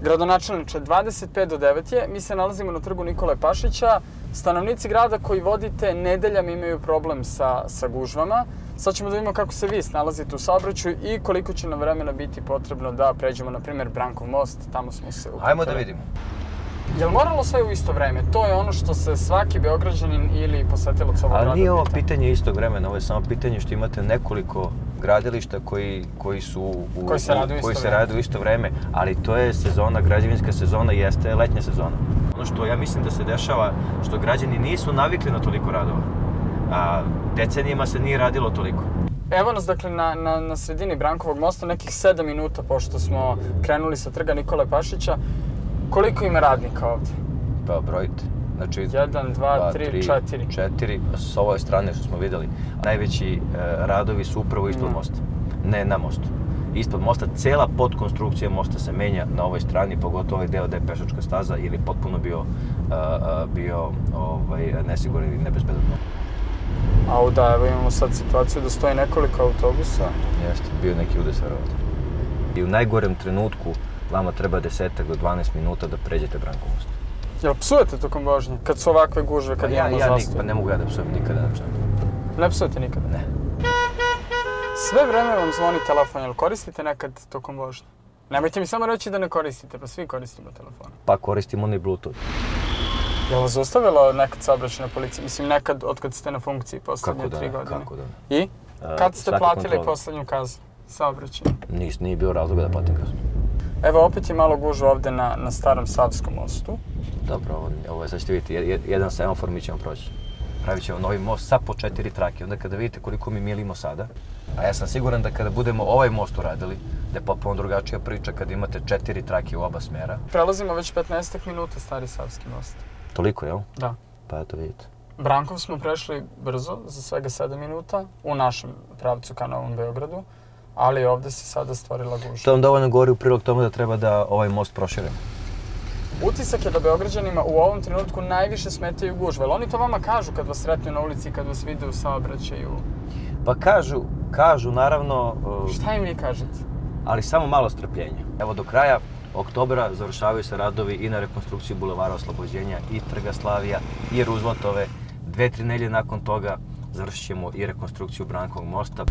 Gradonačelniče, 25 do 9 je, mi se nalazimo na trgu Nikole Pašića. Stanovnici grada koji vodite nedeljama imaju problem sa gužvama. Sad ćemo da vidimo kako se vi snalazite u saobraćaju i koliko će nam vremena biti potrebno da pređemo, na primjer, Brankov most, tamo smo se uputili. Ajmo da vidimo. Je li moralo sve u isto vreme? To je ono što se svaki Beograđanin ili posetilac ovog grada Ali nije ovo pita. pitanje istog vremena, ovo je samo pitanje što imate nekoliko gradilišta koji se rade u isto vreme, ali to je sezona, građevinska sezona jeste letnja sezona. Ono što ja mislim da se dešava, što građani nisu navikli na toliko radova, a decenijima se nije radilo toliko. Evo nas, dakle, na sredini Brankovog mosta, nekih 7 minuta pošto smo krenuli sa trga Nikole Pašića. Koliko ima radnika ovde? Pa brojite. Znači, 1, 2, 3, 4. 4, s ove strane što smo videli. Najveći radovi su upravo ispod mosta, ne na mostu. Ispod mosta, cela podkonstrukcija mosta se menja na ovoj strani, pogotovo ovaj deo gde je pešačka staza ili potpuno bio nesiguran i nebezbedan. A da, evo imamo sad situaciju da stoji nekoliko autobusa. Jeste, bio neki udesar ovde. I u najgorem trenutku vama treba 10 do 12 minuta da pređete Brankov most. Jel psujete tokom vožnje? Kad su ovakve gužve, kad imamo zastoj? Pa ne mogu ja da psujem, nikada ne psujem. Ne psujete nikada? Ne. Sve vreme vam zvoni telefon, jel koristite nekad tokom vožnje? Nemojte mi samo reći da ne koristite, pa svi koristimo telefon. Pa koristimo onaj Bluetooth. Je li vas zaustavila nekad saobraćajna policija? Mislim, nekad od kad ste na funkciji poslednje 3 godine. Kako da ne? I? Kad ste platili poslednju kaznu saobraćajnu? Nije bio razloga da platim kaznu. Evo, opet je malo gužva ovde na starom Savskom mostu. Dobro, ovo je, sad ćete vidjeti, jedan semafor mi ćemo proći. Pravit ćemo novi most sa po 4 trake. Onda kada vidite koliko mi milimo sada, a ja sam siguran da kada budemo ovaj most uradili, da je potpuno drugačija priča kada imate 4 trake u oba smera. Prelazimo već 15 minuta stari Savski most. Toliko, jel? Da. Pa eto vidite. Brankov smo prešli brzo, za svega 7 minuta, u našem pravcu ka Novom Beogradu, ali ovde se sada stvorila gužva. To vam dovoljno govori u prilog tome da treba da ovaj most proširimo. Utisak je da Beograđanima u ovom trenutku najviše smetaju gužve. Ali oni to vama kažu kad vas sretnu na ulici i kad vas vide u saobraćaju? Pa kažu naravno... Šta im vi kažete? Ali samo malo strpljenja. Evo do kraja oktobra završavaju se radovi i na rekonstrukciju Bulevara Oslobođenja i Trga Slavija i Ruzveltove. 2-3 nedelje nakon toga završit ćemo i rekonstrukciju Brankovog mosta.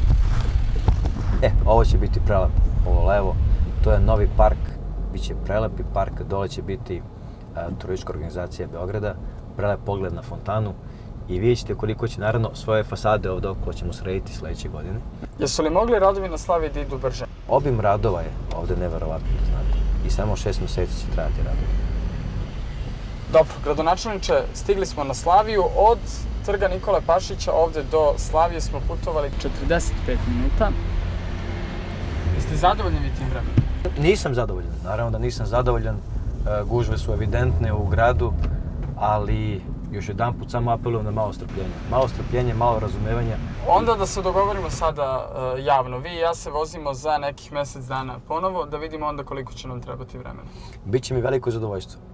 Ovo će biti prelep, ovo levo. To je novi park, bit će prelepi park, dole će biti turistička organizacija Beograda, prelep pogled na fontanu i vidjet ćete koliko će, naravno, svoje fasade ovdje okolo ćemo srediti sledeće godine. Jesu li mogli radovi na Slaviji da idu brže? Obim radova je ovdje neverovatno, da znate. I samo 6 meseci će trajati radovi. Dobro, gradonačelniče, stigli smo na Slaviju. Od trga Nikole Pašića ovde do Slavije smo putovali 45 minuta. Jeste zadovoljni vi tim vremenom? Nisam zadovoljan, naravno da nisam zadovoljan. Gužve su evidentne u gradu, ali još jedan put samo apelujem na malo strpljenja. Malo strpljenja, malo razumevanja. Onda da se dogovorimo sada javno. Vi i ja se vozimo za nekih mesec dana ponovo, da vidimo onda koliko će nam trebati vremena. Biće mi veliko zadovoljstvo.